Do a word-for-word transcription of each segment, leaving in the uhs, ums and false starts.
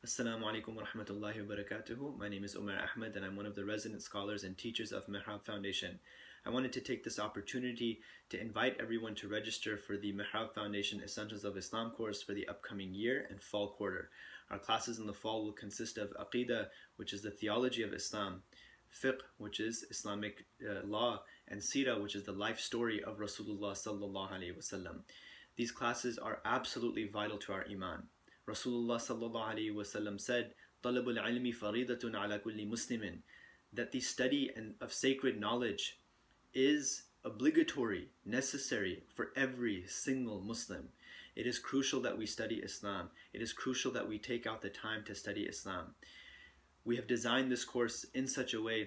Assalamu alaikum wa rahmatullahi wa barakatuhu. My name is Umar Ahmed and I'm one of the resident scholars and teachers of Mihrab Foundation. I wanted to take this opportunity to invite everyone to register for the Mihrab Foundation Essentials of Islam course for the upcoming year and fall quarter. Our classes in the fall will consist of Aqidah, which is the theology of Islam, Fiqh, which is Islamic uh, law, and Seerah, which is the life story of Rasulullah sallallahu alaihi wasallam. These classes are absolutely vital to our iman. Rasulullah sallallahu alaihi wasallam said, "Talabul ilmi faridatun ala kulli muslimin," that the study and of sacred knowledge is obligatory, necessary for every single Muslim. It is crucial that we study Islam. It is crucial that we take out the time to study Islam. We have designed this course in such a way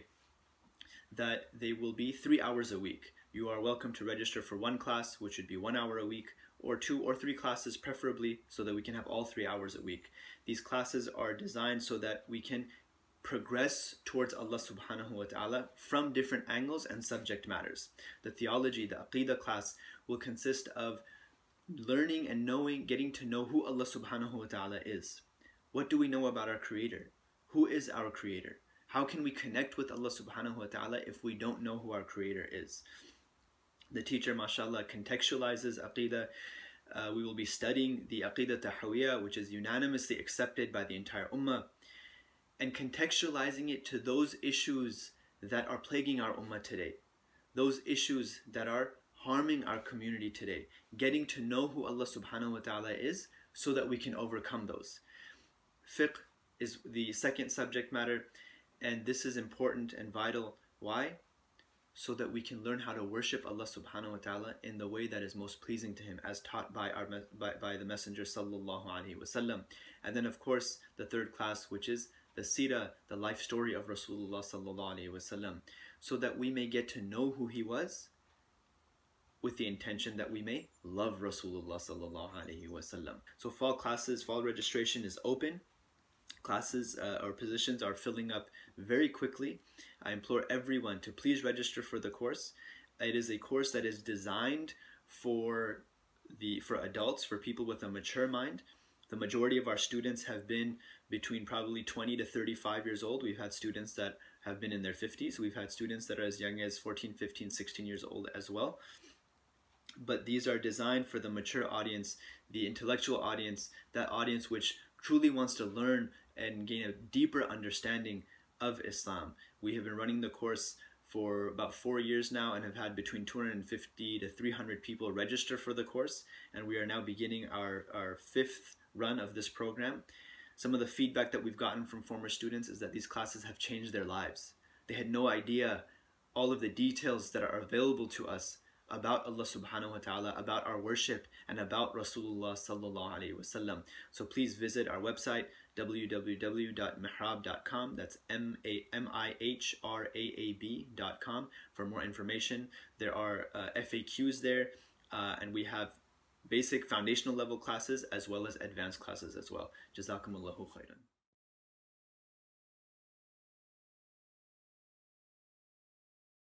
that they will be three hours a week. You are welcome to register for one class, which would be one hour a week, or two or three classes preferably, so that we can have all three hours a week. These classes are designed so that we can progress towards Allah subhanahu wa ta'ala from different angles and subject matters. The theology, the aqidah class will consist of learning and knowing, getting to know who Allah subhanahu wa ta'ala is. What do we know about our creator? Who is our creator? How can we connect with Allah subhanahu wa ta'ala if we don't know who our creator is? The teacher, mashallah, contextualizes aqidah. Uh, we will be studying the aqidah tahawiyah, which is unanimously accepted by the entire ummah, and contextualizing it to those issues that are plaguing our ummah today, those issues that are harming our community today, getting to know who Allah subhanahu wa ta'ala is so that we can overcome those. Fiqh is the second subject matter, and this is important and vital. Why? So that we can learn how to worship Allah subhanahu wa ta'ala in the way that is most pleasing to Him, as taught by our by, by the Messenger sallallahu alaihi wasallam. And then of course the third class, which is the Seerah, the life story of Rasulullah sallallahu alaihi wasallam, so that we may get to know who he was, with the intention that we may love Rasulullah sallallahu alaihi wasallam. So fall classes, fall registration is open. Classes uh, or positions are filling up very quickly. I implore everyone to please register for the course. It is a course that is designed for the for adults, for people with a mature mind. The majority of our students have been between probably twenty to thirty-five years old. We've had students that have been in their fifties. We've had students that are as young as fourteen, fifteen, sixteen years old as well. But these are designed for the mature audience, the intellectual audience, that audience which truly wants to learn and gain a deeper understanding of Islam. We have been running the course for about four years now and have had between two hundred fifty to three hundred people register for the course, and we are now beginning our, our fifth run of this program. Some of the feedback that we've gotten from former students is that these classes have changed their lives. They had no idea all of the details that are available to us about Allah subhanahu wa ta'ala, about our worship, and about Rasulullah sallallahu alaihi wasallam. So please visit our website, w w w dot mihrab dot com. That's M I H R A A B dot com for more information. There are uh, F A Qs there, uh, and we have basic foundational level classes as well as advanced classes as well. Jazakumullahu khairan.